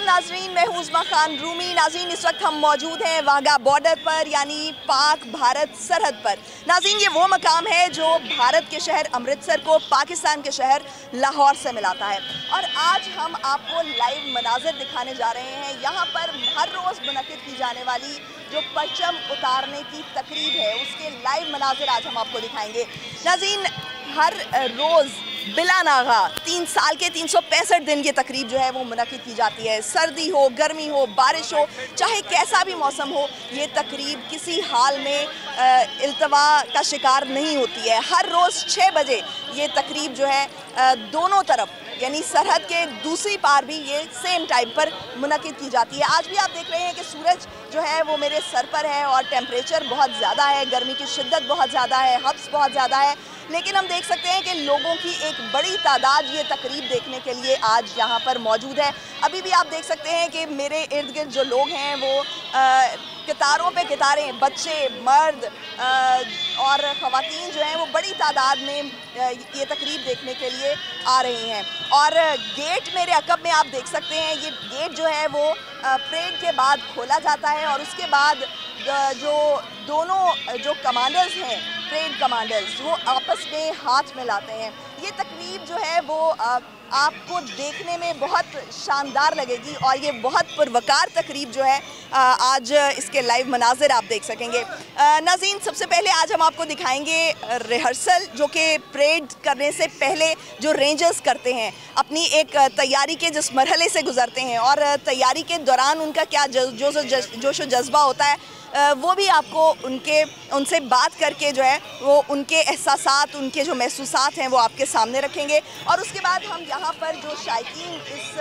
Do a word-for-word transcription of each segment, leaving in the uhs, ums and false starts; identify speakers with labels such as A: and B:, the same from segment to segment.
A: नाजरीन, मैं हूं उस्मा खान रूमी। नाजरीन, इस वक्त हम मौजूद हैं वाघा बॉर्डर पर, यानी पाक भारत सरहद पर। नाजरीन, ये वो मकाम है जो भारत के शहर अमृतसर को पाकिस्तान के शहर लाहौर से मिलाता है। और आज हम आपको लाइव मनाजिर दिखाने जा रहे हैं। यहाँ पर हर रोज़ मुनक़िद की जाने वाली जो परचम उतारने की तकरीब है, उसके लाइव मनाजिर आज हम आपको दिखाएंगे। नाज़रीन, हर रोज़ बिला नागा तीन साल के तीन सौ पैंसठ दिन ये तकरीब जो है वो मुनक़िद की जाती है। सर्दी हो, गर्मी हो, बारिश हो, चाहे कैसा भी मौसम हो, ये तकरीब किसी हाल में इल्तवा का शिकार नहीं होती है। हर रोज़ छः बजे ये तकरीब जो है आ, दोनों तरफ यानी सरहद के दूसरी पार भी ये सेम टाइम पर मुनक़िद की जाती है। आज भी आप देख रहे हैं कि सूरज जो है वो मेरे सर पर है और टेम्परेचर बहुत ज़्यादा है, गर्मी की शिद्दत बहुत ज़्यादा है, हब्स बहुत ज़्यादा है, लेकिन हम देख सकते हैं कि लोगों की एक बड़ी तादाद ये तकरीब देखने के लिए आज यहाँ पर मौजूद है। अभी भी आप देख सकते हैं कि मेरे इर्द गिर्द जो लोग हैं वो आ, कतारों पे कतारें, बच्चे, मर्द आ, और ख़वातीन जो हैं वो बड़ी तादाद में ये तकरीब देखने के लिए आ रही हैं। और गेट मेरे अकब में आप देख सकते हैं, ये गेट जो है वो परेड के बाद खोला जाता है और उसके बाद जो दोनों जो कमांडर्स हैं, परेड कमांडर्स, वो आपस में हाथ मिलाते हैं। ये तकरीब जो है वो आ, आपको देखने में बहुत शानदार लगेगी और ये बहुत पुरवकार तकरीब जो है आ, आज इसके लाइव मनाजिर आप देख सकेंगे। नाज़रीन, सबसे पहले आज हम आपको दिखाएंगे रिहर्सल, जो कि परेड करने से पहले जो रेंजर्स करते हैं, अपनी एक तैयारी के जिस मरहले से गुजरते हैं और तैयारी के दौरान उनका क्या जोश जोश व जज्बा होता है, वो भी आपको उनके उनसे बात करके जो है वो उनके एहसासात, उनके जो महसूसात हैं वो आपके सामने रखेंगे। और उसके बाद हम यहाँ पर जो शायकीन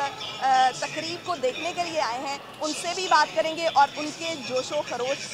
A: इस तकरीब को देखने के लिए आए हैं उनसे भी बात करेंगे और उनके जोशो खरोश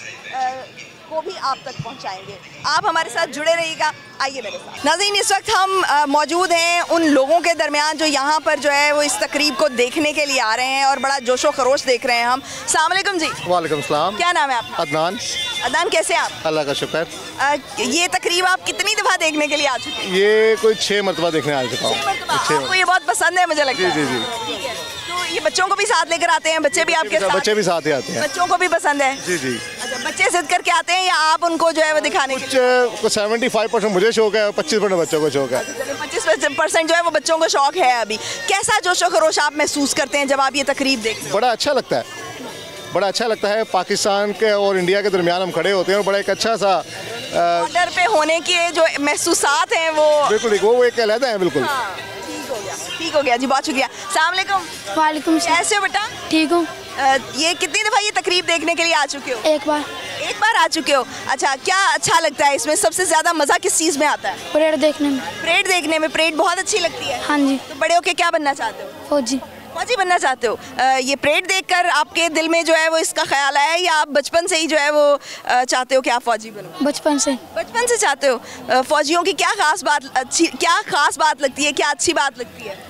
A: को भी आप तक पहुँचाएंगे। आप हमारे साथ जुड़े रहिएगा, आइए मेरे साथ। नाज़रीन, इस वक्त हम आ, मौजूद हैं उन लोगों के दरमियान जो यहाँ पर जो है वो इस तकरीब को देखने के लिए आ रहे हैं और बड़ा जोशो खरोश देख रहे हैं हम। अस्सलाम वालेकुम जी।
B: वालेकुम सलाम।
A: क्या नाम है आपका?
B: अदनान।
A: अदनान, कैसे आप?
B: अल्लाह का शुक्र।
A: आ, ये तकरीब आप कितनी दफ़ा देखने के लिए आ चुके हैं?
B: ये कोई छः मरतबा देखने आ चुका हूँ।
A: आपको ये बहुत पसंद है मुझे लगता है।
B: जी जी जी।
A: ठीक है, तो ये बच्चों को भी साथ लेकर आते हैं? बच्चे भी आपके साथ?
B: बच्चे भी साथ ही आते हैं।
A: बच्चों को भी पसंद है?
B: जी जी।
A: अच्छा, बच्चे जिद करके आते हैं या आप उनको जो है वो दिखाने के लिए?
B: कुछ सेवेंटी फाइव परसेंट मुझे शौक है, पच्चीस परसेंट बच्चों को शौक है।
A: पच्चीस परसेंट जो है वो बच्चों को शौक है। अभी कैसा जोशो खरोश आप महसूस करते हैं जब आप ये तकरीब देखते हैं?
B: बड़ा अच्छा लगता है, बड़ा अच्छा लगता है। पाकिस्तान के और इंडिया के दरमियान हम खड़े होते हैं और बड़ा एक अच्छा सा
A: बॉर्डर पे होने के जो महसूसात हैं वो बिल्कुल
B: वो एक अलग है। बिल्कुल
A: ठीक हो गया, ठीक हो गया जी, बहुत शुक्रिया। अस्सलाम वालेकुम।
C: वालेकुम सलाम।
A: कैसे हो बेटा?
C: ठीक हूँ।
A: ये कितनी दफ़ा ये तकरीब देखने के लिए आ चुके हो?
C: एक बार।
A: एक बार आ चुके हो? अच्छा, क्या अच्छा लगता है इसमें? सबसे ज़्यादा मज़ा किस चीज़ में आता है?
C: परेड देखने में।
A: परेड देखने में? परेड बहुत अच्छी लगती है?
C: हाँ जी।
A: तो बड़े होके क्या बनना चाहते हो?
C: फौजी।
A: फौजी बनना चाहते हो? आ, ये परेड देखकर आपके दिल में जो है वो इसका ख्याल आया या आप बचपन से ही जो है वो आ, चाहते हो कि आप फौजी बनो?
C: बचपन से। बचपन
A: से चाहते हो? फौजियों की क्या खास बात अच्छी क्या खास बात लगती है, क्या अच्छी बात लगती है?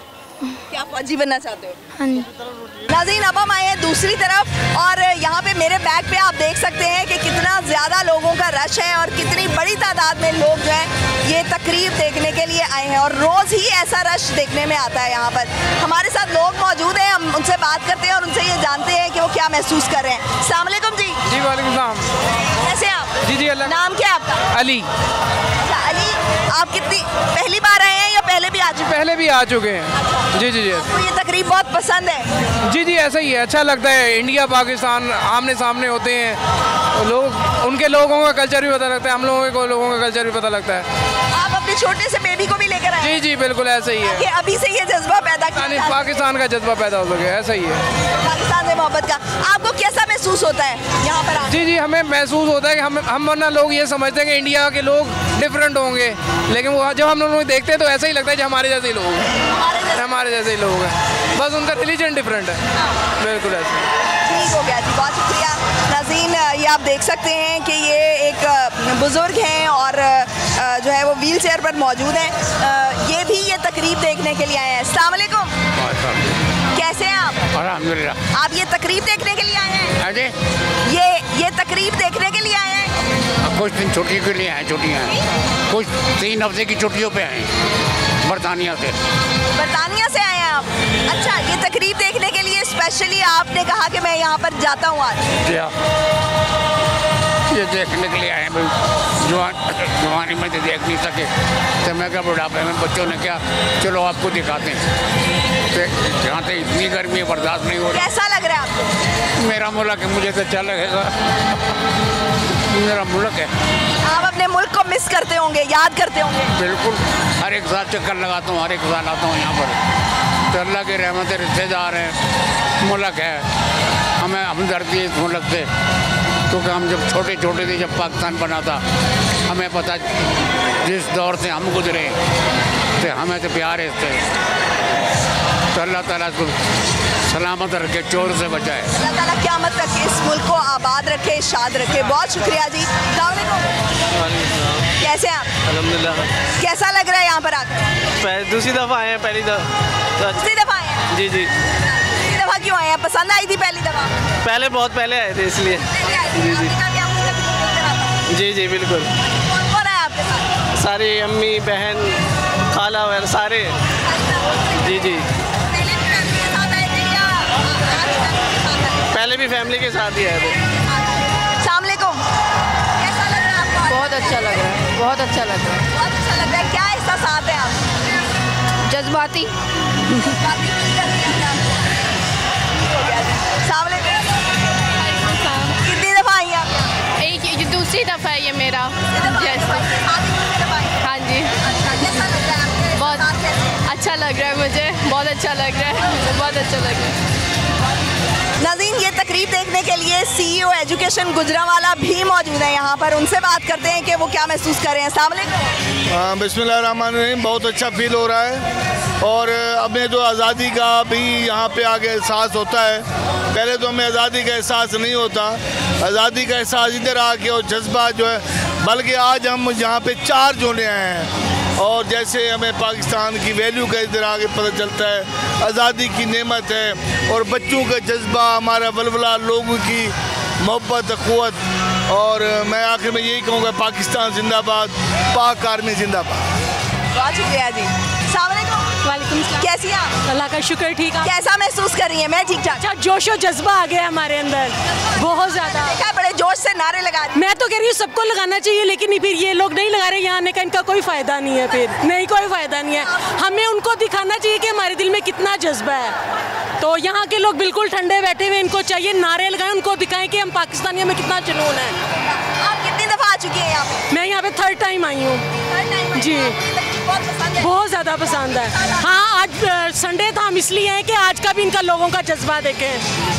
A: क्या फौजी बनना चाहते हो?
C: हाँ जी।
A: नाज़रीन, अब हम आए हैं दूसरी तरफ और यहाँ पे मेरे बैक पे आप देख सकते हैं कि कितना ज़्यादा लोगों का रश है और कितनी बड़ी तादाद में लोग जो हैं ये तकरीब देखने के लिए आए हैं और रोज़ ही ऐसा रश देखने में आता है। यहाँ पर हमारे साथ लोग मौजूद हैं, हम उनसे बात करते हैं और उनसे ये जानते हैं कि वो क्या महसूस कर रहे हैं। अस्सलाम वालेकुम जी।
D: जी वालेकुम सलाम।
A: कैसे आप?
D: जी जी अल्लाह।
A: नाम क्या है आपका?
D: अली।
A: अच्छा अली, आप कितनी पहली बार आए हैं या पहले भी आ चुके?
D: पहले भी आ चुके हैं। जी जी जी।
A: आपको ये तकरीब बहुत पसंद है?
D: जी जी ऐसा ही है, अच्छा लगता है। इंडिया पाकिस्तान आमने सामने होते हैं लोग, उनके लोगों का कल्चर भी पता लगता है, हम लोगों के लोगों का कल्चर भी पता लगता है।
A: आप अपने छोटे से बेबी को भी लेकर आए?
D: जी जी बिल्कुल ऐसा ही है
A: कि अभी से ये जज्बा पैदा किया,
D: पाकिस्तान का जज्बा पैदा हो सके, ऐसा ही है।
A: पाकिस्तान से मोहब्बत का आपको कैसा महसूस होता है यहाँ पर?
D: जी जी हमें महसूस होता है कि हम हम वरना लोग ये समझते हैं कि इंडिया के लोग डिफरेंट होंगे, लेकिन वो जब हम लोग देखते हैं तो ऐसा ही लगता है कि हमारे जैसे ही लोग हैं, हमारे जैसे ही लोग हैं, बस उनका रिलीजन डिफरेंट है। बिल्कुल ऐसा।
A: ठीक हो गया जी, बहुत शुक्रिया। नाज़रीन, ये आप देख सकते हैं कि ये एक बुज़ुर्ग हैं और जो है वो व्हील चेयर पर मौजूद हैं। ये भी ये तकरीब देखने के लिए आए हैं। अस्सलाम वालेकुम। कैसे हैं आप?
E: अल्हम्दुलिल्लाह।
A: आप ये तकरीब देखने के लिए आए हैं?
E: अरे
A: ये ये तकरीब देखने के लिए आए हैं?
E: कुछ दिन छुट्टी के लिए आए, छुट्टियाँ कुछ तीन हफ्ते की छुट्टियों पे आए बरतानिया से।
A: बरतानिया से आए हैं आप? अच्छा, ये तकरीब देखने के लिए स्पेशली आपने कहा कि मैं यहाँ पर जाता हूँ आज?
E: क्या ये देखने के लिए आए हैं भाई, जवान जवानी में तो देख नहीं सके तो मैं क्या बुढ़ापे में बच्चों ने क्या, चलो आपको दिखाते हैं। तो यहाँ से इतनी गर्मी बर्दाश्त नहीं हो रही।
A: कैसा लग रहा है आपको?
E: मेरा मुल्क है, मुझे तो अच्छा लगेगा, मेरा मुल्क है।
A: आप अपने मुल्क को मिस करते होंगे, याद करते होंगे?
E: बिल्कुल, हर एक साल चक्कर लगाता हूँ, हर एक साल आता हूँ यहाँ पर। तो अल्लाह की रहमत, रिश्तेदार हैं, मुल्क है, हमें हमदर्दी है इस मुल्क से, क्योंकि हम जब छोटे छोटे थे, जब पाकिस्तान बना था, हमें पता जिस दौर से हम गुजरे तो हमें तो प्यार है इससे। तो अल्लाह ताला को सलामत रखे, चोर से बचाए।
A: अल्लाह ताला क़यामत तक इस मुल्क को आबाद रखे, शाद रखे। बहुत शुक्रिया जी। कैसे हैं आप?
F: अल्हम्दुलिल्लाह।
A: कैसा लग रहा है यहाँ पर आकर?
F: दूसरी दफ़ा आए हैं, पहली दफ़ा
A: दूसरी दफ़ा आए हैं?
F: जी जी।
A: दूसरी दफ़ा क्यों आए हैं? पसंद आई थी पहली दफ़ा?
F: पहले बहुत पहले आए थे इसलिए। जी जी जी जी बिल्कुल।
A: कौन कौन है आपके साथ?
F: सारी अम्मी बहन खाला वगैरह सारे। जी जी। पहले भी फैमिली के साथ ही आए थे।
A: अस्सलाम वालेकुम। कैसा लग रहा है आपको?
C: बहुत अच्छा लग रहा है, बहुत अच्छा लग रहा है।
A: बहुत अच्छा लग रहा है। क्या एहसास है आप?
C: जज्बाती।
A: कितनी दफ़ा आई आप?
C: एक ये दूसरी दफ़ा है ये मेरा। हाँ जी। बहुत अच्छा लग रहा है मुझे, बहुत अच्छा लग रहा है, बहुत अच्छा लग रहा है।
A: नाज़रीन, ये तकरीब देखने के लिए सीईओ एजुकेशन गुजरांवाला भी मौजूद है यहाँ पर। उनसे बात करते हैं कि वो क्या महसूस कर रहे हैं। अस्सलाम वालेकुम।
G: हाँ, बिस्मिल्लाहिर्रहमानिर्रहीम। बहुत अच्छा फील हो रहा है और हमें जो आज़ादी का भी यहाँ पे आगे एहसास होता है। पहले तो हमें आज़ादी का एहसास नहीं होता, आज़ादी का एहसास इधर आके और जज्बा जो है, बल्कि आज हम यहाँ पे चार जोड़े आए हैं और जैसे हमें पाकिस्तान की वैल्यू का इधर आगे पता चलता है, आज़ादी की नेमत है और बच्चों का जज्बा, हमारा वलवला, लोगों की मोहब्बत, क़ुव्वत। और मैं आखिर में यही कहूँगा, पाकिस्तान जिंदाबाद, पाक आर्मी जिंदाबाद।
A: बहुत शुक्रिया जी। अस्सलाम वालेकुम।
H: वालेकुम सलाम।
A: कैसी हैं आप?
H: अल्लाह का शुक्र, ठीक है।
A: कैसा महसूस कर रही हैं? मैं ठीक ठाक।
H: अच्छा, जोश और जज्बा आ गया हमारे अंदर बहुत ज़्यादा।
A: क्या बड़े जोश से नारे लगा रही हैं?
H: मैं तो कह रही हूँ सबको लगाना चाहिए, लेकिन फिर ये लोग नहीं लगा रहे, यहाँ आने का इनका कोई फ़ायदा नहीं है, फिर नहीं कोई फ़ायदा नहीं है। हमें उनको दिखाना चाहिए कि हमारे दिल में कितना जज्बा है। तो यहाँ के लोग बिल्कुल ठंडे बैठे हुए, इनको चाहिए नारे लगाएं, उनको दिखाएं कि हम पाकिस्तानियों में कितना जुनून है।
A: आप कितनी दफ़ा आ चुकी हैं यहाँ पे?
H: मैं यहाँ पे थर्ड टाइम आई हूँ जी।
A: बहुत पसंद है?
H: बहुत ज़्यादा पसंद है। हाँ, आज संडे था, हम इसलिए हैं कि आज का भी इनका लोगों का जज्बा देखें।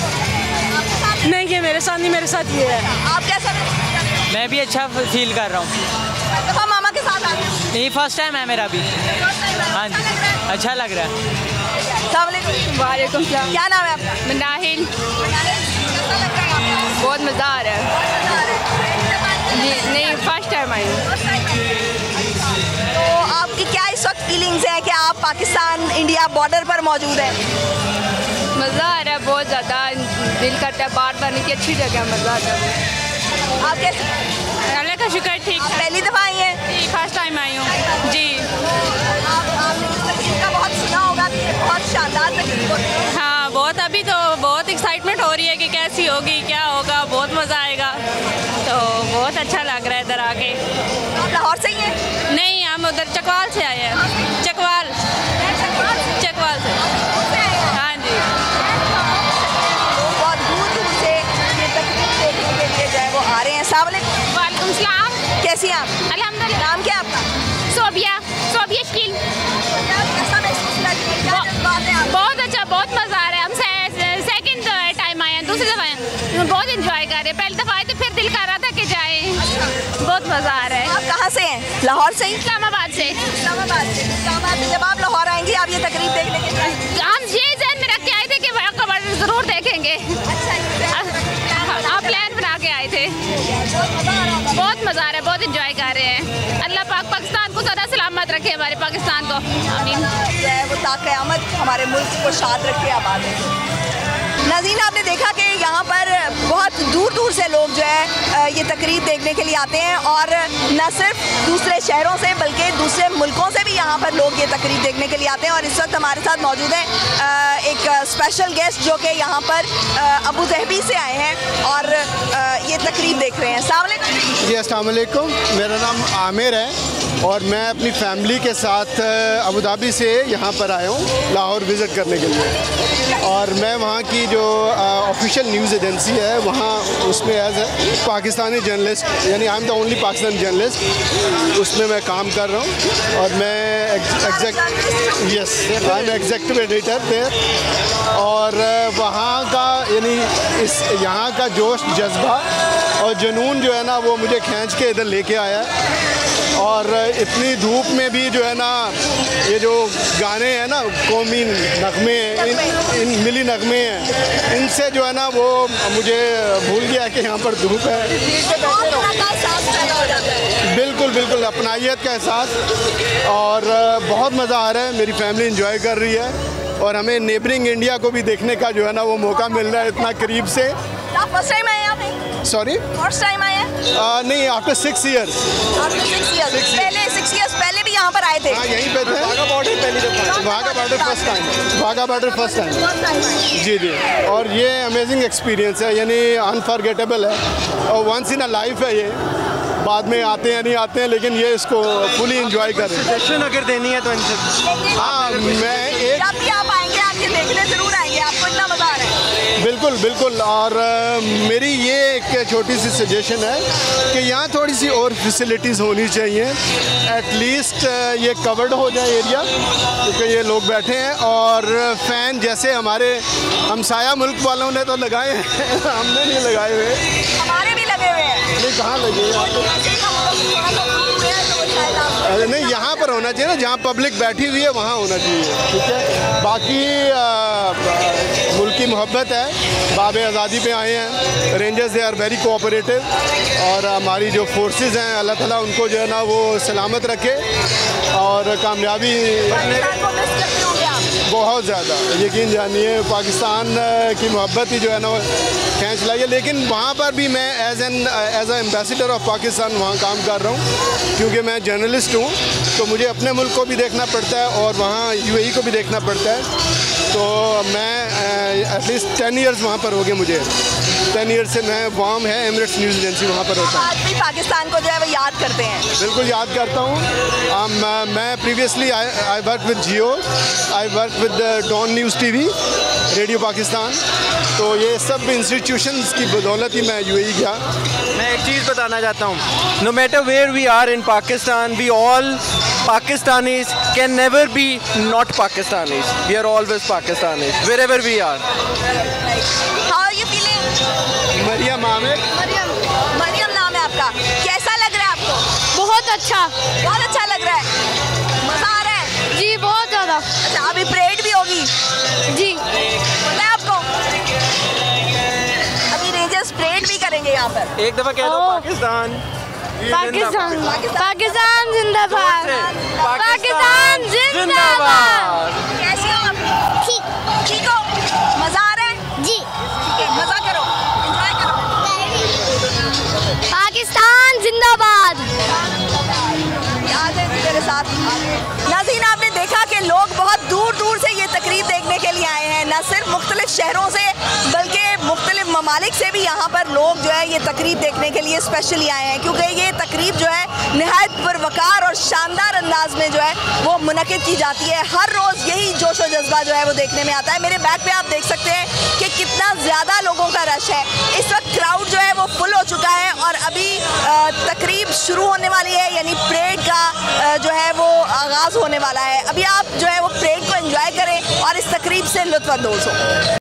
H: नहीं, ये मेरे साथ नहीं, मेरे साथ ये है।
A: आप कैसा महसूस कर रहे हैं?
I: मैं भी अच्छा फील कर रहा हूँ।
A: दफ़ा मामा के साथ आ गए?
I: नहीं, फर्स्ट टाइम है मेरा भी। हाँ जी, अच्छा लग रहा है।
A: अस्सलाम वालेकुम।
C: वालेकुम सलाम।
A: क्या नाम है आपका?
C: नाहिल।
A: कैसा लग रहा है आपको?
C: बहुत मज़ा आ रहा है। जी नहीं, फर्स्ट टाइम आई हूँ।
A: तो आपकी क्या इस वक्त फीलिंग्स हैं कि आप पाकिस्तान इंडिया बॉर्डर पर मौजूद हैं?
C: मज़ा आ रहा है बहुत ज़्यादा, दिल करता है बार बार की अच्छी जगह, मज़ा आता है।
A: आप कैसे?
C: अल्लाह का शुक्र, ठीक
A: आप
C: है।
A: पहली दफ़ा आई हैं?
C: जी, फर्स्ट टाइम आई हूँ जी।
A: आप आपने इस तकरीब का बहुत सुना होगा कि ये बहुत शानदार तकरीब होती है।
C: हाँ, बहुत अभी तो बहुत एक्साइटमेंट हो रही है कि कैसी होगी, क्या होगा, बहुत मज़ा आएगा। तो बहुत अच्छा लग रहा है इधर आके।
A: आप लाहौर से ही हैं?
C: नहीं, हम उधर चकवाल से आए हैं। चकवाल चकवाल से। हाँ जी।
A: लोग बहुत दूर दूर से ये तकरीब देखने के लिए जो है वो आ रहे हैं। अस्सलाम वालेकुम।
C: वालेकुम सलाम।
A: कैसी हैं आप?
C: अल्हम्दुलिल्लाह।
A: नाम क्या है आपका?
C: सोबिया सोबिया शकील।
A: कैसा महसूस कर रही हैं? क्या जज्बात हैं आप?
C: बहुत अच्छा, बहुत मज़ा आ रहा है। हम सेकंड टाइम आए हैं, दूसरी दफ़ा आए हैं, बहुत इंजॉय कर रहे हैं। पहली दफ़ा आए तो फिर दिल कर रहा था कि जाए, बहुत मज़ा आ रहा है।
A: आप कहाँ से हैं? लाहौर से ही?
C: इस्लामाबाद से।
A: इस्लामाबाद से। इस्लामाबाद से जब आप लाहौर आएंगी, आप ये तकरीब देखने के लिए?
C: हम ये जहन में रख के आए थे कि वहाँ का बॉर्डर ज़रूर देखेंगे। आप प्लान बना के आए थे। बहुत मज़ा आ रहा है, बहुत इंजॉय कर रहे हैं। अल्लाह पाक पाकिस्तान को सदा सलामत रखे, हमारे पाकिस्तान को। आमीन।
A: जो है वो ता क़यामत हमारे मुल्क को शाद रखे, आबाद रखे। नाज़रीन, आपने देखा कि यहाँ पर बहुत दूर दूर से लोग जो है ये तकरीब देखने के लिए आते हैं और न सिर्फ दूसरे शहरों से बल्कि दूसरे मुल्कों से भी यहाँ पर लोग ये तकरीब देखने के लिए आते हैं। और इस वक्त हमारे साथ मौजूद है एक स्पेशल गेस्ट जो कि यहाँ पर अबू धाबी से आए हैं और ये तकरीब देख रहे हैं। अस्सलाम वालेकुम।
J: जी अस्सलाम वालेकुम, मेरा नाम आमिर है और मैं अपनी फैमिली के साथ अबू धाबी से यहाँ पर आया हूँ लाहौर विज़िट करने के लिए। और मैं वहाँ की जो ऑफिशियल न्यूज़ एजेंसी है वहाँ उसमें एज ए पाकिस्तानी जर्नलिस्ट यानी I am the only Pakistani journalist उसमें मैं काम कर रहा हूँ। और मैं exact yes I am executive editor there. और वहाँ का यानी इस यहाँ का जोश जज्बा और जुनून जो है ना वो मुझे खींच के इधर लेके आया। और इतनी धूप में भी जो है ना ये जो गाने हैं ना कौमी नगमे इन, इन मिली नगमे हैं इनसे जो है ना वो मुझे भूल गया कि यहाँ पर धूप है। बिल्कुल बिल्कुल अपनाइयत का एहसास और बहुत मज़ा आ रहा है। मेरी फैमिली इंजॉय कर रही है और हमें नेबरिंग इंडिया को भी देखने का जो है ना वो मौका मिल रहा है इतना करीब से।
A: फर्स्ट टाइम आए यहाँ पे?
J: सॉरी,
A: फर्स्ट टाइम आए हैं?
J: नहीं, after six years.
A: After six years पहले सिक्स ईयर्स पहले भी यहाँ पर आए थे?
J: हाँ, यहीं पे थे। वाघा बॉर्डर पहली दफा। Wagah border first time. Wagah border first time. जी जी। और ये अमेजिंग एक्सपीरियंस है यानी अनफॉरगेटेबल है और वंस इन अ लाइफ है ये। बाद में आते हैं नहीं आते हैं लेकिन ये इसको फुली इंजॉय कर रहे हैं।
F: सजेशन अगर देनी है तो इनसे
J: हाँ, मैं एक
A: जब भी आप आएंगे आपके देखने ज़रूर आएंगे, आपको इतना मज़ा आ रहा है।
J: बिल्कुल बिल्कुल। और uh, मेरी ये एक छोटी सी सजेशन है कि यहाँ थोड़ी सी और फैसिलिटीज़ होनी चाहिए। एटलीस्ट uh, ये कवर्ड हो जाए एरिया क्योंकि ये लोग बैठे हैं और फ़ैन जैसे हमारे हमसाया मुल्क वालों ने तो लगाए हैं हमने नहीं लगाए हुए।
A: हमारे भी लगे हुए हैं।
J: नहीं, कहाँ लगे हैं? नहीं, यहाँ पर होना चाहिए ना जहाँ पब्लिक बैठी हुई है वहाँ होना चाहिए। ठीक है, बाकी मुल्क की मोहब्बत है। बाब आज़ादी पे आए हैं rangers, they are very cooperative और हमारी जो फोर्सेस हैं अल्लाह ताला उनको जो है ना वो सलामत रखे और कामयाबी बहुत ज़्यादा यकीन जानिए पाकिस्तान की मोहब्बत ही जो है ना वो खींच लाई है। लेकिन वहाँ पर भी मैं as an as a ambassador of Pakistan वहाँ काम कर रहा हूँ क्योंकि मैं जर्नलिस्ट हूँ तो मुझे अपने मुल्क को भी देखना पड़ता है और वहाँ यूएई को भी देखना पड़ता है। तो मैं एटलीस्ट टेन इयर्स वहाँ पर हो गए मुझे। टेन ईयर से मैं वाम है एमिरेट्स न्यूज़ एजेंसी वहाँ पर होता हूँ।
A: आज भी पाकिस्तान को जो है वो याद करते हैं?
J: बिल्कुल याद करता हूँ। मैं previously I work with Geo, I work with Dawn news TV, radio Pakistan. तो ये सब इंस्टीट्यूशंस की बदौलत ही मैं यूएई गया।
F: मैं एक चीज़ बताना चाहता हूँ, no matter where we are in Pakistan, we all Pakistanis can never be not Pakistanis. We are always Pakistanis wherever we are.
A: How are you feeling?
J: Mariam Aamir.
A: Mariam, Mariam नाम है आपका। कैसा लग रहा है आपको?
C: बहुत अच्छा।
A: बहुत अच्छा लग रहा है। मज़ा आ रहा है?
C: जी बहुत ज़्यादा।
A: अच्छा, अभी परेड भी होगी?
C: जी।
A: पता है आपको? अभी रेंजर्स परेड भी करेंगे यहाँ पर।
F: एक दफ़ा कह दो पाकिस्तान।
C: पाकिस्तान पाकिस्तान जिंदाबाद। पाकिस्तान जिंदाबाद।
A: कैसे हो आप? ठीक ठीक हो? मज़ा आ रहा है? जी। ठीक है, मज़ा करो, एंजॉय करो।
C: पाकिस्तान जिंदाबाद।
A: याद है मेरे साथ। नाज़रीन, आपने देखा कि लोग बहुत दूर दूर से ये तकरीब देखने के लिए आए हैं। न सिर्फ मुख्तलिफ शहरों से बल्कि मुख्तलिफ ममालिक से भी यहाँ पर लोग जो है ये तकरीब देखने के लिए स्पेशली आए हैं क्योंकि ये तकरीब जो है नहायत पुरवकार और शानदार अंदाज में जो है वो मुनक़िद की जाती है। हर रोज़ यही जोश व जज्बा जो है वो देखने में आता है। मेरे बैक पे आप देख सकते हैं कि कितना ज़्यादा लोगों का रश है। इस वक्त क्राउड जो है वो फुल हो चुका है और अभी तकरीब शुरू होने वाली है यानी परेड का जो है वो आगाज़ होने वाला है। अभी आप जो है वो परेड को एंजॉय करें और इस तकरीब से लुत्फ़अंदोज़ हो।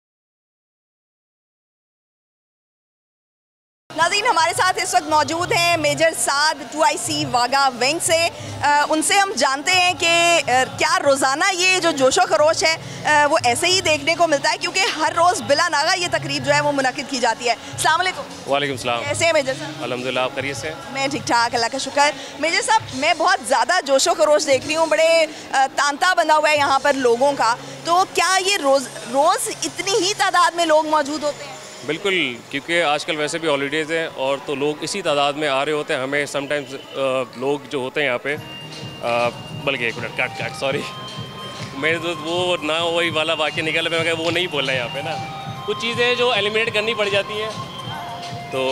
A: नाज़रीन, हमारे साथ इस वक्त मौजूद हैं major Saad two I C Wagah wing से। आ, उनसे हम जानते हैं कि आ, क्या रोज़ाना ये जो जोशो खरोश है आ, वो ऐसे ही देखने को मिलता है क्योंकि हर रोज़ बिला नागा ये तकरीब जो है वो मुनक़िद की जाती है। अस्सलाम वालेकुम।
K: वालेकुम सलाम।
A: कैसे हैं मेजर साहब?
K: अल्हम्दुलिल्लाह, आप खैरियत से?
A: मैं ठीक ठाक, अल्लाह का शुक्र। मेजर साहब, मैं बहुत ज़्यादा जोशो खरोश देख रही हूँ, बड़े तांता बंधा हुआ है यहाँ पर लोगों का। तो क्या ये रोज़ रोज़ इतनी ही तादाद में लोग मौजूद होते हैं?
K: बिल्कुल, क्योंकि आजकल वैसे भी हॉलीडेज़ हैं और तो लोग इसी तादाद में आ रहे होते हैं। हमें समटाइम्स लोग जो होते हैं यहाँ पे, बल्कि एक मिनट काट काट सॉरी मेरे तो वो ना वही वाला वाक्य निकल, मैं वो नहीं बोलना है यहाँ पे ना, कुछ चीज़ें जो एलिमिनेट करनी पड़ जाती हैं। तो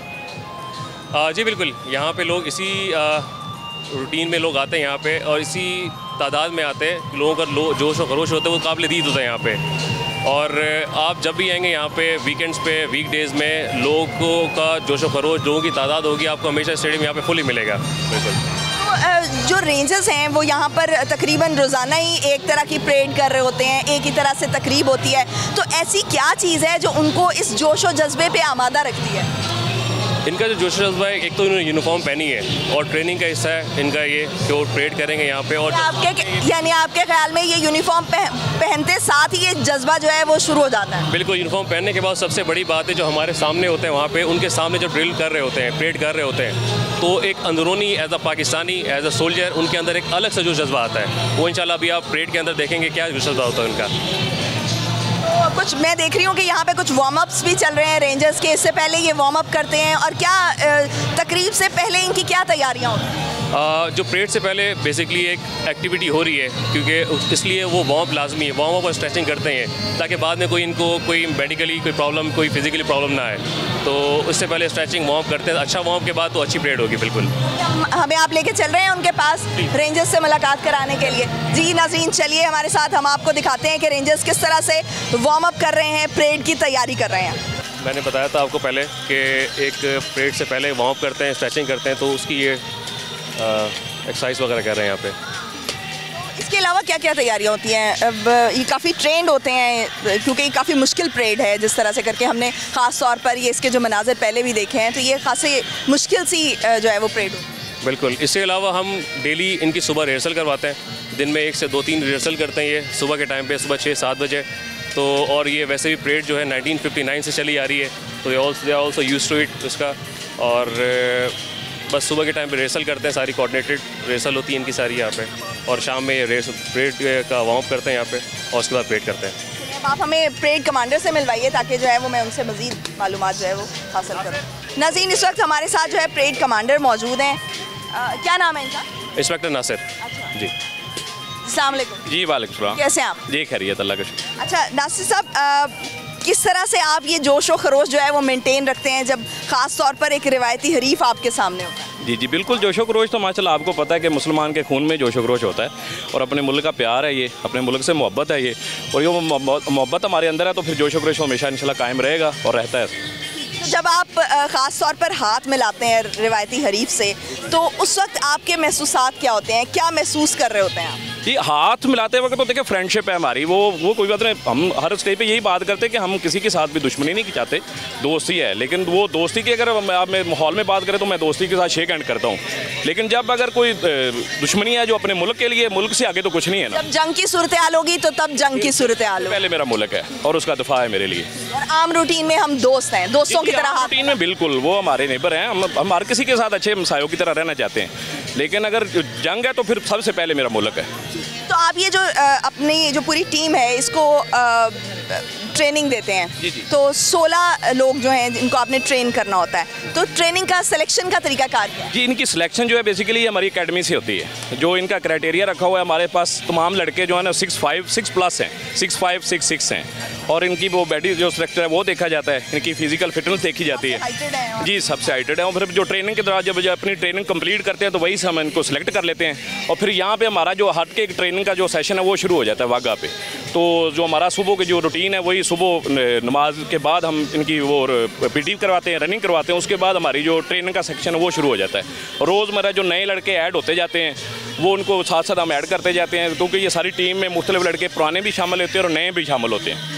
K: आ, जी बिल्कुल, यहाँ पे लोग इसी रूटीन में लोग आते हैं यहाँ पे, और इसी तादाद में आते हैं। लोगों का लो जोश और खरोश होता है, वो काबिल दीद होता है यहाँ पे। और आप जब भी आएंगे यहाँ पे वीकेंड्स पे, वीकडेज़ में लोगों का जोश और खरोश, लोगों की तादाद होगी, आपको हमेशा स्टेडियम यहाँ पे फुल ही मिलेगा। बिल्कुल।
A: तो जो रेंजर्स हैं वो यहाँ पर तकरीबन रोज़ाना ही एक तरह की परेड कर रहे होते हैं, एक ही तरह से तकरीब होती है, तो ऐसी क्या चीज़ है जो उनको इस जोश और जज्बे पे आमादा रखती है?
K: इनका जो जोश जज्बा है, एक तो इन्होंने यूनिफॉर्म पहनी है और ट्रेनिंग का हिस्सा है इनका ये कि वो परेड करेंगे यहाँ पे। और
A: आपके यानी आपके ख्याल में ये यूनिफॉर्म पह, पहनते साथ ही ये जज्बा जो है वो शुरू हो जाता है?
K: बिल्कुल, यूनिफॉर्म पहनने के बाद सबसे बड़ी बात है जो हमारे सामने होते हैं वहाँ पे, उनके सामने जब ड्रिल कर रहे होते हैं, परेड कर रहे होते हैं, तो एक अंदरूनी as a Pakistani, as a soldier, उनके अंदर एक अलग सा जो जज्बा आता है, वो इंशाल्लाह अभी आप परेड के अंदर देखेंगे क्या जज्बा होता है उनका।
A: तो कुछ मैं देख रही हूँ कि यहाँ पे कुछ वार्म अप्स भी चल रहे हैं रेंजर्स के, इससे पहले ये वार्म अप करते हैं, और क्या तकरीब से पहले इनकी क्या तैयारियाँ होती हैं?
K: आ, जो परेड से पहले बेसिकली एक एक्टिविटी हो रही है, क्योंकि इसलिए वो वार्म अप लाजमी है, वार्म अप और स्ट्रेचिंग करते हैं ताकि बाद में कोई इनको कोई मेडिकली कोई प्रॉब्लम, कोई फिजिकली प्रॉब्लम ना आए। तो उससे पहले स्ट्रेचिंग वार्म अप करते हैं, अच्छा वार्म अप के बाद तो अच्छी परेड होगी। बिल्कुल,
A: हमें आप लेके चल रहे हैं उनके पास रेंजर्स से मुलाकात कराने के लिए। जी नाज़रीन, चलिए हमारे साथ, हम आपको दिखाते हैं कि रेंजर्स किस तरह से वार्म अप कर रहे हैं, परेड की तैयारी कर रहे हैं।
K: मैंने बताया था आपको पहले कि एक परेड से पहले वार्म अप करते हैं, स्ट्रेचिंग करते हैं, तो उसकी ये एक्सरसाइज वगैरह कर रहे हैं यहाँ पे।
A: इसके अलावा क्या क्या तैयारियाँ होती हैं? अब ये काफ़ी ट्रेंड होते हैं क्योंकि ये काफ़ी मुश्किल परेड है, जिस तरह से करके हमने ख़ास तौर पर ये इसके जो मनाज़र पहले भी देखे हैं, तो ये खासी मुश्किल सी जो है वो परेड होती है।
K: बिल्कुल, इसके अलावा हम डेली इनकी सुबह रिहर्सल करवाते हैं, दिन में एक से दो तीन रिहर्सल करते हैं ये सुबह के टाइम पे, सुबह छः सात बजे। तो और ये वैसे भी परेड जो है नाइनटीन फिफ्टी नाइन से चली आ रही है, तो they are also used to it उसका। और बस सुबह के टाइम पे रिहर्सल करते हैं, सारी कोऑर्डिनेटेड रिहर्सल होती है इनकी सारी यहाँ पे, और शाम में रेस परेड का वार्म अप करते हैं यहाँ पे, और उसके बाद परेड करते हैं।
A: अब आप हमें परेड कमांडर से मिलवाइए ताकि जो है वो मैं उनसे मज़ीद मालूमात जो है वो हासिल करूँ। नाज़रीन, इस वक्त हमारे साथ जो है परेड कमांडर मौजूद हैं, क्या नाम है इनका?
K: इंस्पेक्टर नासिर।
A: अच्छा।
K: जी,
A: अस्सलाम वालेकुम।
K: जी वालेकुम सलाम।
A: कैसे हैं आप?
K: जी खैरियत, अल्लाह का शुक्र।
A: अच्छा नासिर साहब, किस तरह से आप ये जोश और खरोश जो है वो मेंटेन रखते हैं जब ख़ास तौर पर एक रिवायती हरीफ आपके सामने होता है?
L: जी जी बिल्कुल, जोशो खरोश तो माशाल्लाह आपको पता है कि मुसलमान के खून में जोशो खरोश होता है, और अपने मुल्क का प्यार है ये, अपने मुल्क से मोहब्बत है ये, और ये मोहब्बत हमारे अंदर है, तो फिर जोशो खरोश हमेशा इंशाल्लाह कायम रहेगा और रहता है।
A: तो जब आप ख़ास तौर पर हाथ मिलाते हैं रिवायती हरीफ से, तो उस वक्त आपके महसूसात क्या होते हैं, क्या महसूस कर रहे होते हैं आप?
L: जी, हाथ मिलाते वक्त तो देखिए फ्रेंडशिप है हमारी, वो वो कोई बात नहीं, हम हर स्टेज पे यही बात करते हैं कि हम किसी के साथ भी दुश्मनी नहीं चाहते, दोस्ती है। लेकिन वो दोस्ती की अगर आप माहौल में बात करें तो मैं दोस्ती के साथ शेक हैंड करता हूँ, लेकिन जब अगर कोई दुश्मनी है जो अपने मुल्क के लिए, मुल्क से आगे तो कुछ नहीं है ना।
A: जब जंग की सूरत हाल होगी तो तब जंग की सूरत हाल होगी।
L: पहले मेरा मुल्क है और उसका दफा है मेरे लिए,
A: और आम रूटीन में हम दोस्त हैं, दोस्तों की तरह।
L: रूटीन में बिल्कुल वो हमारे नेबर हैं, हम हम हर किसी के साथ अच्छे हमसायों की तरह रहना चाहते हैं, लेकिन अगर जंग है तो फिर सबसे पहले मेरा मुल्क है।
A: तो आप ये जो आ, अपनी जो पूरी टीम है इसको आ, ट्रेनिंग देते हैं,
L: जी जी।
A: तो सोलह लोग जो हैं जिनको आपने ट्रेन करना होता है, तो ट्रेनिंग का सिलेक्शन का तरीका क्या है?
L: जी, इनकी सिलेक्शन जो है बेसिकली हमारी एकेडमी से होती है, जो इनका क्राइटेरिया रखा हुआ है हमारे पास, तमाम लड़के जो है ना सिक्स फाइव सिक्स प्लस हैं, सिक्स फाइव सिक्स सिक्स हैं, और इनकी वो बॉडी जो स्ट्रक्चर है वो देखा जाता है, इनकी फिजिकल फिटनेस देखी जाती है। जी, सबसे हाइटेड है, और फिर जो ट्रेनिंग के दौरान जब अपनी ट्रेनिंग कंप्लीट करते हैं तो वही से हम इनको सेलेक्ट कर लेते हैं, और फिर यहाँ पे हमारा जो हट के ट्रेनिंग का जो सेशन है वो शुरू हो जाता है वाघा पे। तो जो हमारा सुबह की जो रूटीन है वही सुबह नमाज के बाद हम इनकी वो पीटी करवाते हैं, रनिंग करवाते हैं, उसके बाद हमारी जो ट्रेनिंग का सेक्शन है वो शुरू हो जाता है। रोज़मर्रा जो नए लड़के ऐड होते जाते हैं वो उनको साथ साथ हम ऐड करते जाते हैं, क्योंकि ये सारी टीम में मुख्तलिफ लड़के पुराने भी शामिल होते हैं और नए भी शामिल होते हैं।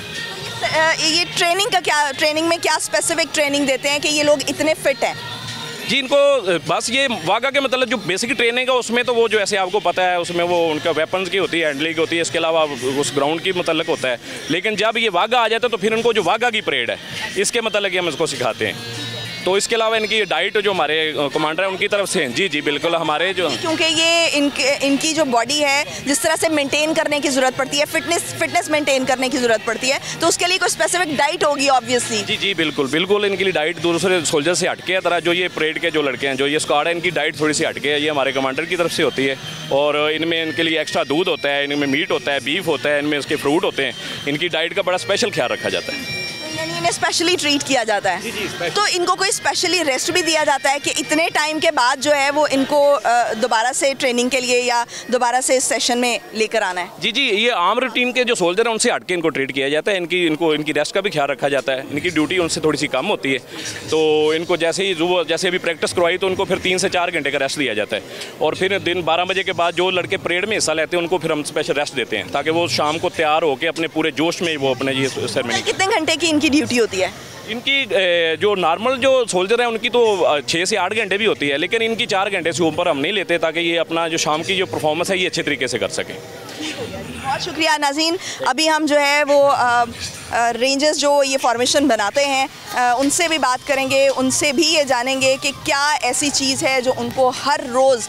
A: ये ट्रेनिंग का क्या, ट्रेनिंग में क्या स्पेसिफिक ट्रेनिंग देते हैं कि ये लोग इतने फिट हैं?
L: जी, इनको बस ये वाघा के मतलब जो बेसिक ट्रेनिंग है उसमें तो वो जो ऐसे आपको पता है उसमें वो उनका वेपन्स की होती है, हैंडलिंग की होती है, इसके अलावा उस ग्राउंड की मतलब होता है। लेकिन जब ये वाघा आ जाता है तो फिर उनको जो वाघा की परेड है इसके मतलब कि हम इसको सिखाते हैं। तो इसके अलावा इनकी डाइट जो हमारे कमांडर हैं उनकी तरफ से, जी जी बिल्कुल, हमारे जो
A: क्योंकि ये इनके इनकी जो बॉडी है जिस तरह से मेंटेन करने की ज़रूरत पड़ती है, फिटनेस फिटनेस मेंटेन करने की ज़रूरत पड़ती है, तो उसके लिए कोई स्पेसिफिक डाइट होगी ऑब्वियसली।
L: जी जी बिल्कुल बिल्कुल, इनके लिए डाइट दूसरे सोल्जर से हटके है। तरह जो ये परेड के जो लड़के हैं, जो ये स्क्वाड है, इनकी डाइट थोड़ी सी हटके है, ये हमारे कमांडर की तरफ से होती है। और इनमें इनके लिए एक्स्ट्रा दूध होता है, इनमें मीट होता है, बीफ होता है, इनमें इसके फ्रूट होते हैं। इनकी डाइट का बड़ा स्पेशल ख्याल रखा जाता है,
A: यानी इन्हें स्पेशली ट्रीट किया जाता है।
L: जी जी,
A: तो इनको कोई स्पेशली रेस्ट भी दिया जाता है कि इतने टाइम के बाद जो है वो इनको दोबारा से ट्रेनिंग के लिए या दोबारा से इस सेशन में लेकर आना है?
L: जी जी, ये आम रूटीन के जो सोल्जर हैं उनसे हटके इनको ट्रीट किया जाता है। इनकी इनको इनकी रेस्ट का भी ख्याल रखा जाता है। इनकी ड्यूटी उनसे थोड़ी सी कम होती है, तो इनको जैसे ही जो जैसे अभी प्रैक्टिस करवाई तो उनको फिर तीन से चार घंटे का रेस्ट दिया जाता है। और फिर दिन बारह बजे के बाद जो लड़के परेड में हिस्सा लेते हैं उनको फिर हम स्पेशल रेस्ट देते हैं, ताकि वो शाम को तैयार होकर अपने पूरे जोश में वो अपने ये सेरेमनी।
A: कितने घंटे की इनकी ड्यूटी होती है?
L: इनकी जो नॉर्मल जो सोल्जर है उनकी तो छः से आठ घंटे भी होती है, लेकिन इनकी चार घंटे से ऊपर हम नहीं लेते, ताकि ये अपना जो शाम की जो परफॉर्मेंस है ये अच्छे तरीके से कर सकें।
A: बहुत शुक्रिया नाज़रीन। अभी हम जो है वो रेंजर्स जो ये फॉर्मेशन बनाते हैं आ, उनसे भी बात करेंगे, उनसे भी ये जानेंगे कि क्या ऐसी चीज़ है जो उनको हर रोज़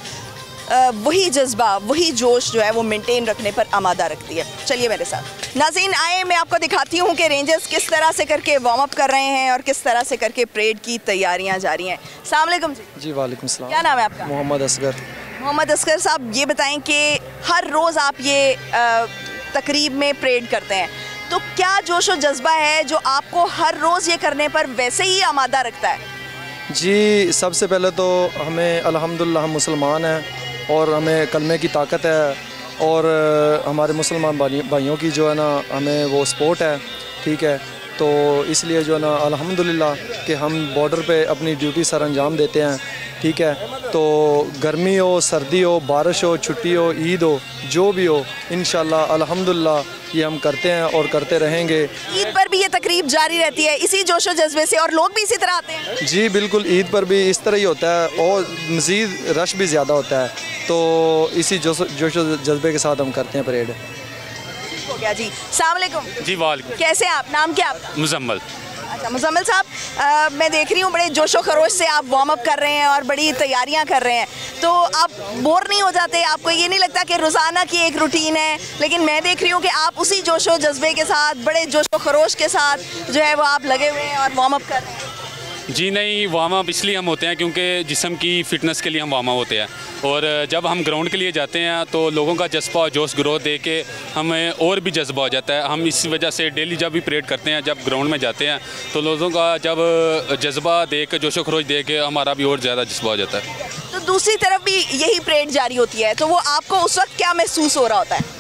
A: वही जज्बा, वही जोश जो है वो मेंटेन रखने पर आमादा रखती है। चलिए मेरे साथ नाज़रीन आए, मैं आपको दिखाती हूँ कि रेंजर्स किस तरह से करके वार्म अप कर रहे हैं और किस तरह से करके परेड की तैयारियाँ जारी हैं। अस्सलाम वालेकुम जी।
F: जी वालेकुम सलाम।
A: क्या नाम है आपका?
F: मोहम्मद असगर।
A: मोहम्मद असगर साहब, ये बताएं कि हर रोज़ आप ये आ, तकरीब में परेड करते हैं, तो क्या जोश और जज्बा है जो आपको हर रोज़ ये करने पर वैसे ही आमादा रखता है?
F: जी, सबसे पहले तो हमें अल्हम्दुलिल्लाह हम मुसलमान हैं और हमें कलमे की ताकत है, और हमारे मुसलमान भाइयों की जो है ना हमें वो सपोर्ट है, ठीक है। तो इसलिए जो है ना अल्हम्दुलिल्लाह कि हम बॉर्डर पे अपनी ड्यूटी सर अंजाम देते हैं, ठीक है। तो गर्मी हो, सर्दी हो, बारिश हो, छुट्टी हो, ईद हो, जो भी हो, इंशाल्लाह अल्हम्दुलिल्लाह ये हम करते हैं और करते रहेंगे।
A: ईद पर भी ये तकरीब जारी रहती है इसी जोशो जज्बे से, और लोग भी इसी तरह आते हैं?
F: जी बिल्कुल, ईद पर भी इस तरह ही होता है और मज़ीद रश भी ज़्यादा होता है, तो इसी जोशो जोशो जज्बे के साथ हम करते हैं परेड।
A: हो गया जी। अस्सलाम वालेकुम।
M: जी वालेकुम।
A: कैसे आप? नाम क्या आपका?
M: मुजम्मल।
A: अच्छा मुजम्मल साहब, मैं देख रही हूँ बड़े जोशो खरोश से आप वार्म अप कर रहे हैं और बड़ी तैयारियाँ कर रहे हैं, तो आप बोर नहीं हो जाते? आपको ये नहीं लगता कि रोज़ाना की एक रूटीन है, लेकिन मैं देख रही हूँ कि आप उसी जोशो जज्बे के साथ, बड़े जोशो खरोश के साथ जो है वो आप लगे हुए हैं और वार्म अप कर रहे हैं?
M: जी नहीं, वार्म अप इसलिए हम होते हैं क्योंकि जिस्म की फ़िटनेस के लिए हम वार्म अप होते हैं, और जब हम ग्राउंड के लिए जाते हैं तो लोगों का जज्बा और जोश ग्रोथ देख के हमें और भी जज्बा हो जाता है। हम इसी वजह से डेली जब भी परेड करते हैं, जब ग्राउंड में जाते हैं, तो लोगों का जब जज्बा देख के, जोशो खरोश देख के हमारा भी और ज़्यादा जज्बा हो जाता है।
A: तो दूसरी तरफ भी यही परेड जारी होती है, तो वो आपको उस वक्त क्या महसूस हो रहा होता है?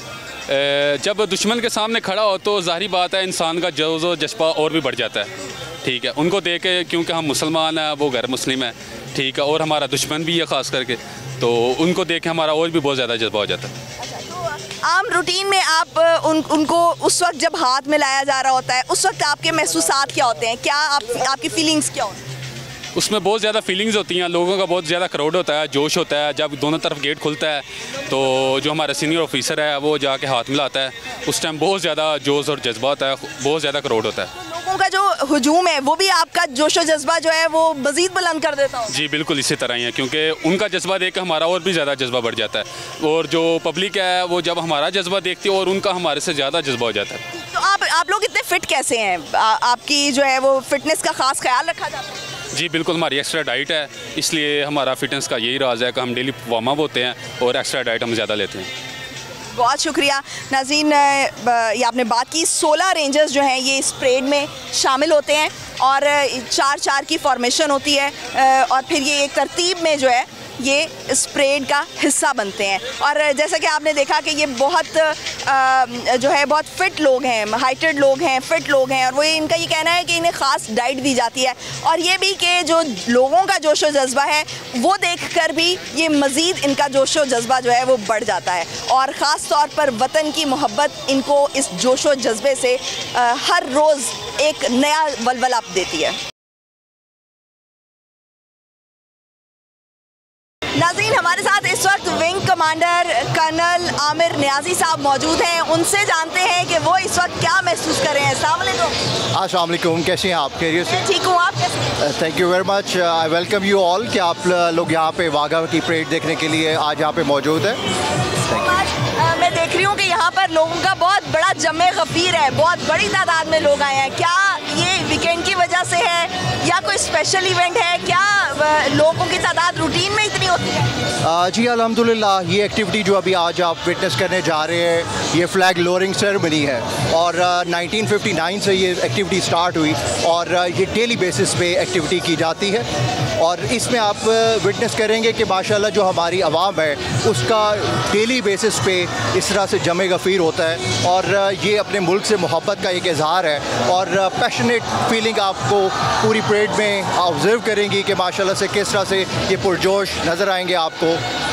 M: जब दुश्मन के सामने खड़ा हो तो ज़ाहिर बात है इंसान का जोश और जज्बा और भी बढ़ जाता है, ठीक है। उनको देख के, क्योंकि हम मुसलमान हैं, वो गैर मुस्लिम है, ठीक है, और हमारा दुश्मन भी है ख़ास करके, तो उनको देख के हमारा और भी बहुत ज़्यादा जज्बा हो जाता है।
A: अच्छा, तो आम रूटीन में आप उन उनको उस वक्त जब हाथ में लाया जा रहा होता है, उस वक्त आपके महसूसात क्या होते हैं? क्या आप आपकी फीलिंग्स क्या होती हैं?
M: उसमें बहुत ज़्यादा फीलिंग्स होती हैं, लोगों का बहुत ज़्यादा क्राउड होता है, जोश होता है। जब दोनों तरफ गेट खुलता है तो जो हमारा सीनियर ऑफिसर है वो जाके हाथ मिलाता है, उस टाइम बहुत ज़्यादा जोश और जज्बा होता है, बहुत ज़्यादा क्राउड होता है।
A: लोगों का जो हुजूम है वो भी आपका जोशो जज्बा जो है वो मज़ीद बुलंद कर देता हो?
M: जी बिल्कुल इसी तरह ही है, क्योंकि उनका जज्बा देख कर हमारा और भी ज़्यादा जज्बा बढ़ जाता है, और जो पब्लिक है वो जब हमारा जज्बा देखती है और उनका हमारे से ज़्यादा जज्बा हो जाता है।
A: तो आप आप लोग इतने फिट कैसे हैं? आ, आपकी जो है वो फिटनेस का ख़ास ख्याल रखा जाता है?
M: जी बिल्कुल, हमारी एक्स्ट्रा डाइट है, इसलिए हमारा फिटनेस का यही राज है कि हम डेली वार्म अप होते हैं और एक्स्ट्रा डाइट हम ज़्यादा लेते हैं।
A: बहुत शुक्रिया नाज़रीन, ये आपने बात की। सोलह रेंजर्स जो हैं ये इस परेड में शामिल होते हैं और चार चार की फॉर्मेशन होती है, और फिर ये एक तरतीब में जो है ये इस परेड का हिस्सा बनते हैं। और जैसा कि आपने देखा कि ये बहुत जो है बहुत फ़िट लोग हैं, हाइटेड लोग हैं, फ़िट लोग हैं, और वो इनका ये कहना है कि इन्हें ख़ास डाइट दी जाती है, और ये भी कि जो लोगों का जोशो जज्बा है वो देखकर भी ये मज़ीद इनका जोशो जज्बा जो है वो बढ़ जाता है, और ख़ास तौर पर वतन की मोहब्बत इनको इस जोशो जज्बे से हर रोज़ एक नया वलवला देती है। नाज़रीन, हमारे साथ इस वक्त wing commander colonel Aamir Niazi साहब मौजूद हैं। उनसे जानते हैं कि वो इस वक्त क्या महसूस कर रहे हैं। अस्सलाम वालेकुम।
N: अस्सलाम वालेकुम, कैसे हैं आप? खैरियत से?
A: ठीक हूँ, आप कैसे?
N: Thank you very much. I welcome you all कि आप लोग यहाँ पे वाघा की परेड देखने के लिए आज यहाँ पे मौजूद है।
A: आज मैं देख रही हूँ कि यहाँ पर लोगों का बहुत बड़ा जमे गफीर है, बहुत बड़ी तादाद में लोग आए हैं। क्या ये वीकेंड की वजह से है या कोई स्पेशल इवेंट है? क्या लोगों की तादाद रूटीन में इतनी होती है?
N: आ, जी अल्हम्दुलिल्लाह, ये एक्टिविटी जो अभी आज आप विटनेस करने जा रहे हैं, ये फ्लैग लोअरिंग सेरेमनी है और नाइनटीन फिफ्टी नाइन से ये एक्टिविटी स्टार्ट हुई और ये डेली बेसिस पे एक्टिविटी की जाती है। और इसमें आप विटनेस करेंगे कि माशाल्लाह जो हमारी आवाम है उसका डेली बेसिस पे इस तरह से जमे गफीर होता है और ये अपने मुल्क से मोहब्बत का एक इजहार है और पैशनेट फीलिंग आपको पूरी परेड में ऑब्जर्व करेंगी कि माशाल्लाह से किस तरह से ये पुरजोश नज़र आएंगे आपको।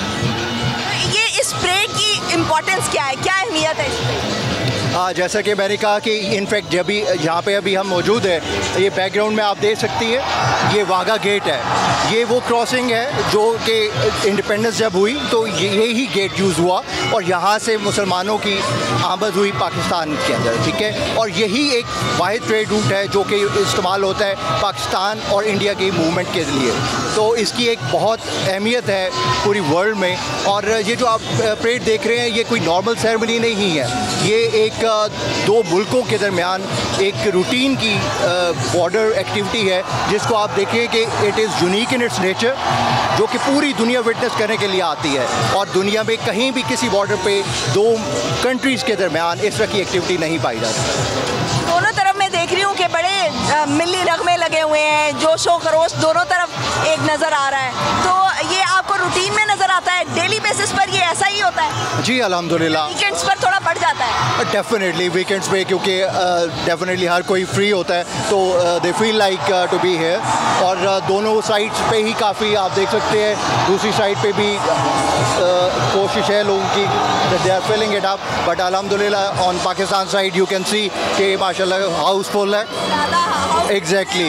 A: ये इस परेड की इम्पोर्टेंस क्या है, क्या अहमियत है?
N: हाँ, जैसा कि मैंने कहा कि इनफैक्ट जब भी यहाँ पे अभी हम मौजूद है, ये बैकग्राउंड में आप देख सकती है, ये वाघा गेट है। ये वो क्रॉसिंग है जो कि इंडिपेंडेंस जब हुई तो ये ही गेट यूज़ हुआ और यहाँ से मुसलमानों की आमद हुई पाकिस्तान के अंदर, ठीक है। और यही एक वाहिद ट्रेड रूट है जो कि इस्तेमाल होता है पाकिस्तान और इंडिया की मूवमेंट के लिए। तो इसकी एक बहुत अहमियत है पूरी वर्ल्ड में। और ये जो आप परेड देख रहे हैं, ये कोई नॉर्मल सेरेमनी नहीं है, ये एक दो मुल्कों के दरमियान एक रूटीन की बॉर्डर एक्टिविटी है जिसको आप देखिए कि it is unique in its nature, जो कि पूरी दुनिया विटनेस करने के लिए आती है और दुनिया में कहीं भी किसी बॉर्डर पे दो कंट्रीज़ के दरमियान इस तरह की एक्टिविटी नहीं पाई जाती।
A: दोनों तरफ मैं देख रही हूँ कि बड़े मिली रगमे लगे हुए हैं, जोशो खरोश दोनों तरफ एक नज़र आ रहा है। तो ये आपको रूटीन में नज़र आता है, डेली बेसिस पर ये ऐसा ही होता है?
N: जी अल्हम्दुलिल्लाह,
A: वीकेंड्स पर थोड़ा बढ़ जाता है।
N: डेफिनेटली वीकेंड्स पे, क्योंकि डेफिनेटली हर कोई फ्री होता है तो they feel like to be here. और uh, दोनों साइड्स पे ही काफ़ी आप देख सकते हैं, दूसरी साइड पे भी uh, कोशिश है लोगों की, they are filling it up. But अल्हम्दुलिल्लाह on Pakistan side you can see कि माशाल्लाह हाउसफुल है। एग्जैक्टली,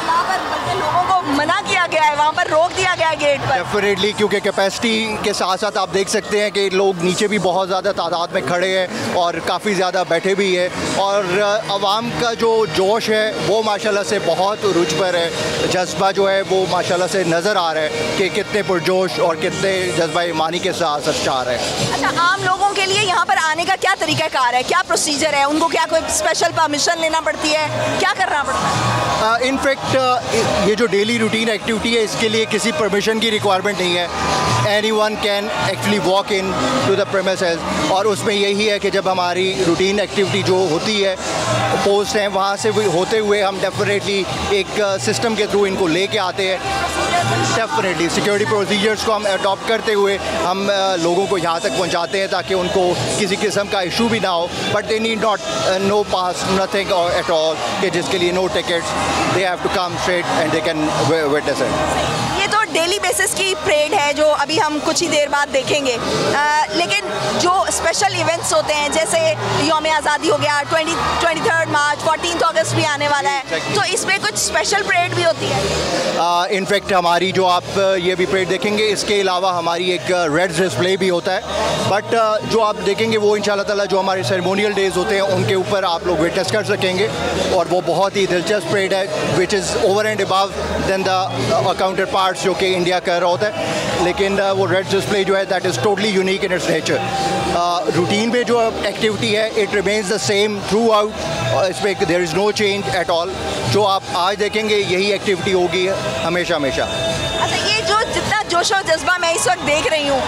A: लोगों को मना किया गया है, वहाँ पर रोक दिया गया है गेट पर।
N: डेफिनेटली, क्योंकि कैपेसिटी के साथ साथ आप देख सकते हैं कि लोग नीचे भी बहुत ज़्यादा तादाद में खड़े हैं और काफ़ी ज़्यादा बैठे भी हैं और आवाम का जो जोश है वो माशाल्लाह से बहुत रुझ पर है। जज्बा जो है वो माशाल्लाह से नज़र आ रहा है कि कितने पुरजोश और कितने जज्बा ईमानी के साथ चाह रहे हैं।
A: अच्छा, आम लोगों के लिए यहाँ पर आने का क्या तरीक़ाकार है, क्या प्रोसीजर है? उनको क्या कोई स्पेशल परमिशन लेना पड़ती है, क्या करना पड़ता है?
N: इनफैक्ट uh, ये जो डेली रूटीन एक्टिविटी है इसके लिए किसी परमिशन की रिक्वायरमेंट नहीं है। Anyone can actually walk into the premises और उसमें यही है कि जब हमारी रूटीन एक्टिविटी जो होती है पोस्ट हैं वहाँ से होते हुए हम डेफिनेटली एक सिस्टम uh, के थ्रू इनको लेके आते हैं। डेफिनेटली सिक्योरिटी प्रोसीजर्स को हम अडॉप्ट करते हुए हम uh, लोगों को यहाँ तक पहुँचाते हैं ताकि उनको किसी किस्म का इशू भी ना हो। But they need not no pass nothing at all, कि जिसके लिए no tickets, they have to come straight and they can witness it.
A: ये तो डेली बेसिस की परेड है जो अभी हम कुछ ही देर बाद देखेंगे, आ, लेकिन जो स्पेशल इवेंट्स होते हैं जैसे यौम आज़ादी हो गया, twenty twenty third March, fourteen August भी आने वाला है, तो इसमें कुछ स्पेशल परेड भी होती है?
N: इनफैक्ट हमारी जो आप ये भी परेड देखेंगे, इसके अलावा हमारी एक रेड डिस्प्ले भी होता है। बट uh, जो आप देखेंगे वो इंशाल्लाह ताला जो हमारे सेरेमोनियल डेज होते हैं उनके ऊपर आप लोग विटनेस कर सकेंगे और वो बहुत ही दिलचस्प परेड है which is over and above then the counterparts जो कि इंडिया कर रहा होता है। लेकिन uh, वो रेड डिस्प्ले जो है that is totally unique in its nature. Routine में जो एक्टिविटी है it remains the same throughout, इसमें there is no change at all. जो आप आज देखेंगे यही एक्टिविटी होगी हमेशा हमेशा।
A: अच्छा, ये जो जितना जोशो जज्बा मैं इस वक्त देख रही हूँ,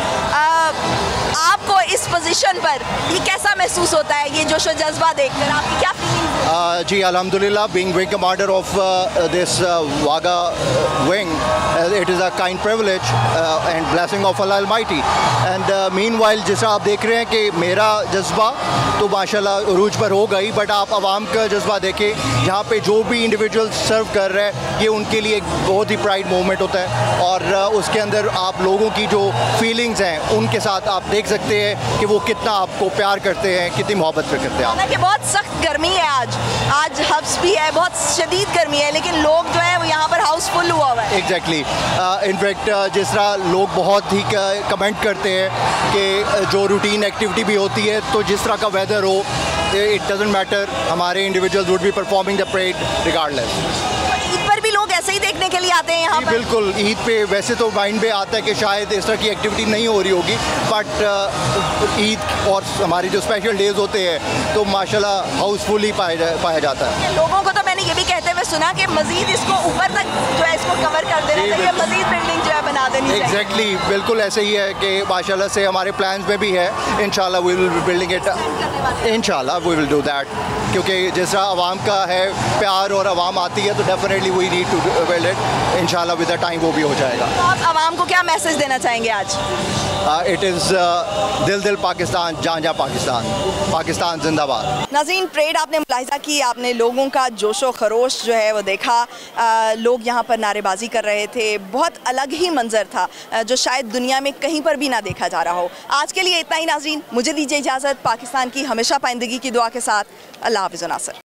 A: आपको इस पोजीशन पर ये कैसा महसूस होता है, ये जोशो जज्बा देखकर आपकी क्या फीलिंग?
N: Uh, जी अल्हम्दुलिल्लाह, being wing commander of uh, this uh, Wagah uh, wing, uh, it is a kind privilege uh, and blessing of Allah Almighty. And uh, meanwhile जैसा आप देख रहे हैं कि मेरा जज्बा तो माशाल्लाह उरूज पर हो गई, बट आप आवाम का जज्बा देखें, यहाँ पे जो भी इंडिविजुअल सर्व कर रहे हैं ये उनके लिए एक बहुत ही प्राइड मोमेंट होता है और uh, उसके अंदर आप लोगों की जो फीलिंग्स हैं उनके साथ आप देख सकते हैं कि वो कितना आपको प्यार करते हैं, कितनी मोहब्बत करते हैं।
A: हालांकि बहुत सख्त गर्मी है आज आज हब्स भी है, बहुत शदीद गर्मी है, लेकिन लोग जो है वो यहाँ पर हाउस हाउसफुल हुआ हुआ है।
N: एग्जैक्टली, इनफैक्ट जिस तरह लोग बहुत ही कमेंट करते हैं कि जो रूटीन एक्टिविटी भी होती है तो जिस तरह का वेदर हो, इट डजंट मैटर, हमारे individuals would be performing the parade regardless.
A: Eid पर भी लोग ऐसे ही देखने के लिए आते हैं यहाँ पर?
N: बिल्कुल, ईद पे वैसे तो माइंड में आता है कि शायद इस तरह की एक्टिविटी नहीं हो रही होगी, बट ईद और हमारे जो स्पेशल डेज होते हैं तो माशाल्लाह हाउसफुल ही पाया जा, पाया जाता है।
A: लोगों को तो मैंने ये भी कहते हुए सुना कि मजीद इसको ऊपर तक जो है इसको कवर कर देना चाहिए, मजीद बिल्डिंग जो है बना देनी चाहिए।
N: एग्जैक्टली, बिल्कुल ऐसे ही है कि माशाल्लाह से हमारे प्लान्स में भी है, इंशाल्लाह we will be building it, इंशाल्लाह वी विल डू दैट, क्योंकि जैसा आवाम का है प्यार और आवाम आती है तो definitely we need to build it, इंशाल्लाह विद द टाइम वो भी हो जाएगा।
A: तो आप आवाम को क्या मैसेज देना चाहेंगे आज?
N: इट इज़ दिल दिल पाकिस्तान, जान जा पाकिस्तान, पाकिस्तान जिंदाबाद।
A: नाज़रीन, परेड आपने मुलाहिज़ा की, आपने लोगों का जोशो खरोश जो है वो देखा, आ, लोग यहाँ पर नारेबाजी कर रहे थे, बहुत अलग ही मंजर था जो शायद दुनिया में कहीं पर भी ना देखा जा रहा हो। आज के लिए इतना ही नाज़रीन, मुझे दीजिए इजाज़त, पाकिस्तान की हमेशा पाइंदगी की दुआ के साथ। अल्लाह हाफ़िज़ नासर।